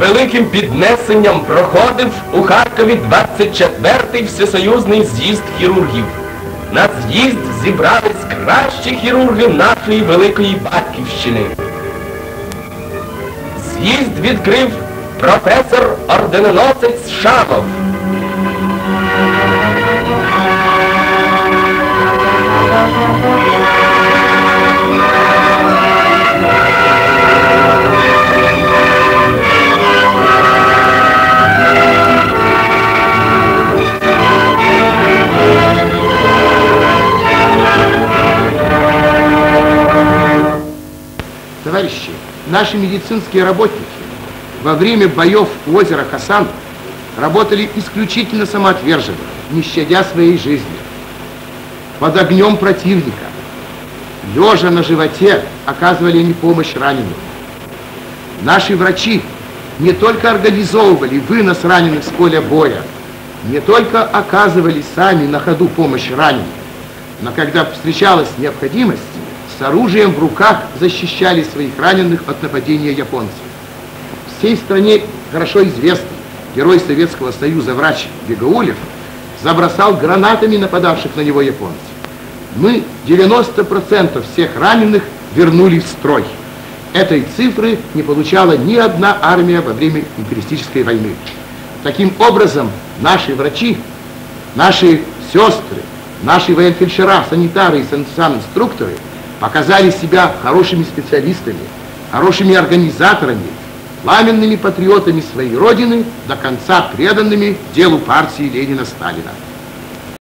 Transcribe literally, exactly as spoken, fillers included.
великим піднесенням проходив у Харкові двадцять четвертий всесоюзний з'їзд хірургів. На з'їзд зібрались кращі хірурги нашої великої батьківщини. З'їзд відкрив професор-орденоносець Шамов. Товарищи, наши медицинские работники во время боев у озера Хасан работали исключительно самоотверженно, не щадя своей жизни. Под огнем противника, лежа на животе, оказывали они помощь раненым. Наши врачи не только организовывали вынос раненых с поля боя, не только оказывали сами на ходу помощь раненым, но когда встречалась необходимость, с оружием в руках защищали своих раненых от нападения японцев. Всей стране хорошо известно, герой Советского Союза врач Бегаулев забросал гранатами нападавших на него японцев. Мы девяносто процентов всех раненых вернули в строй. Этой цифры не получала ни одна армия во время империалистической войны. Таким образом, наши врачи, наши сестры, наши военфельдшера, санитары и санинструкторы показали себя хорошими специалистами, хорошими организаторами, пламенными патриотами своей Родины, до конца преданными делу партии Ленина-Сталина.